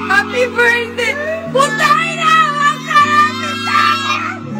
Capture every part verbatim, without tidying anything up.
Happy birthday! Putay na! Huwag ka natin tayo!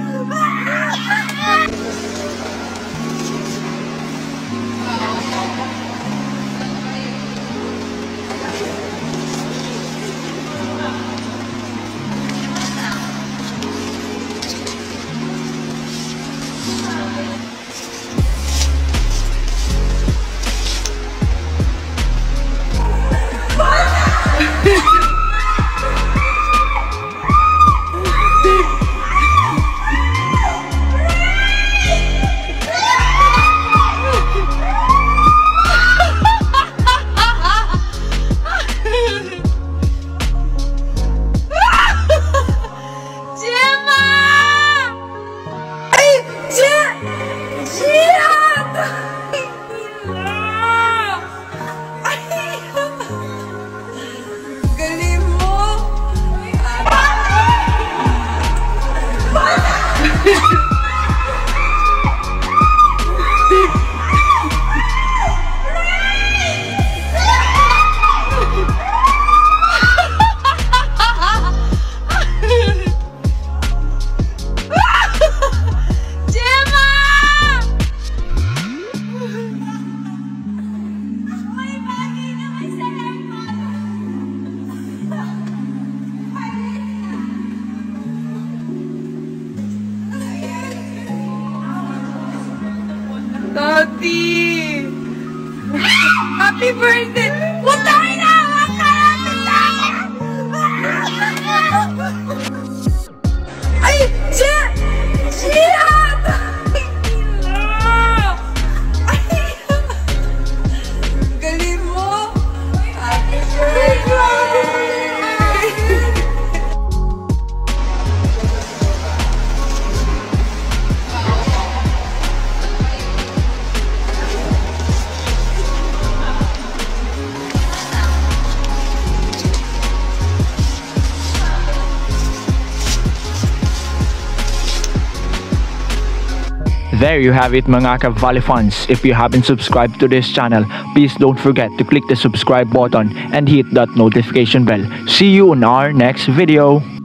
Totie! Happy birthday! Putay na! Huwag ka natin tayo! Ay! Siya! Siya! Galing mo! Happy birthday! There you have it mga ka-volley fans. If you haven't subscribed to this channel, please don't forget to click the subscribe button and hit that notification bell. See you in our next video.